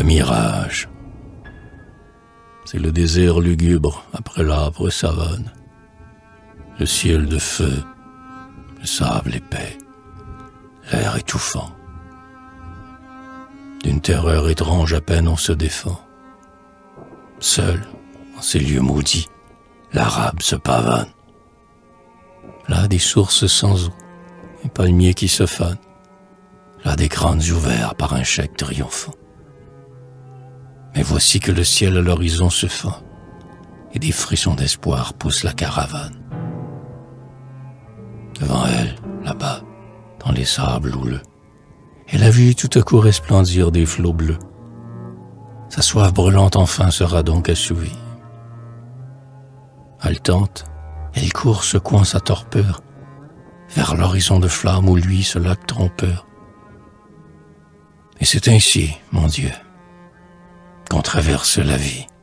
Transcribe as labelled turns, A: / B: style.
A: mirage. C'est le désert lugubre après l'âpre savane. Le ciel de feu, le sable épais, l'air étouffant. D'une terreur étrange à peine on se défend. Seul, en ces lieux maudits, l'arabe se pavane. Là des sources sans eau, un palmier qui se fane. Là des crânes ouverts par un chèque triomphant. Mais voici que le ciel à l'horizon se fend, et des frissons d'espoir poussent la caravane. Devant elle, là-bas, dans les sables houleux, elle a vu tout à coup resplendir des flots bleus. Sa soif brûlante enfin sera donc assouvie. Haletante, elle court secouant sa torpeur vers l'horizon de flammes où lui ce lac trompeur. Et c'est ainsi, mon Dieu, qu'on traverse la vie.